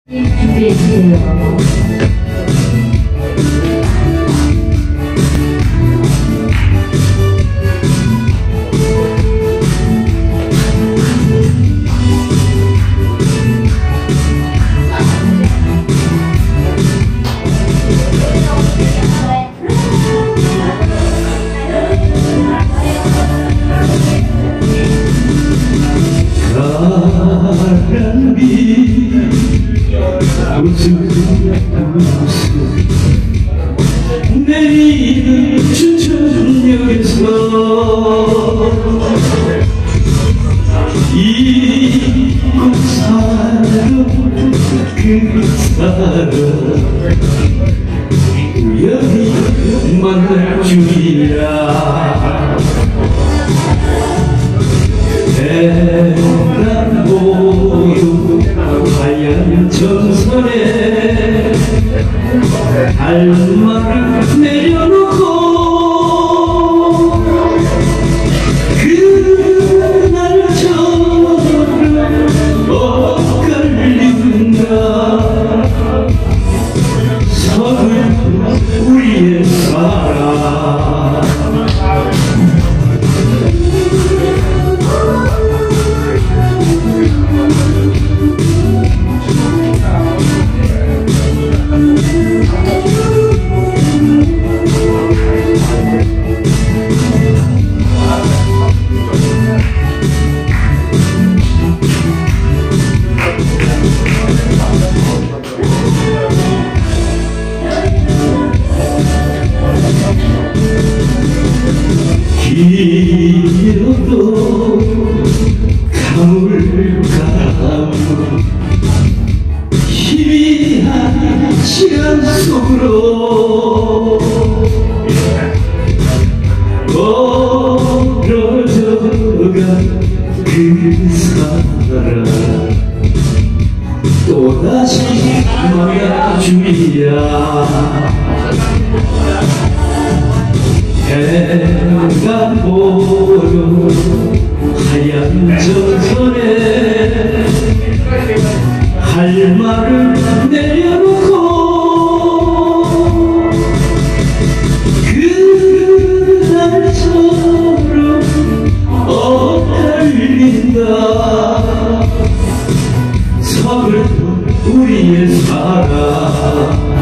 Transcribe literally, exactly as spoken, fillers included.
준비해주세요. 내리는 춘천역에서 이곳 사람 그 사람 우연히 만날 줄이야. 대란 모여 하얀 전선에 알마를 내려놓고 그날처럼 엇갈린다. 서글픈 우리의 사랑 길어도 가물가물 희미한 시간 속으로 멀어져간 그 사람 또다시 만나주리야. 해가 보여 하얀 전선에 할 말을 내려놓고 그날처럼 엇갈린다. 서글픈 우리의 사랑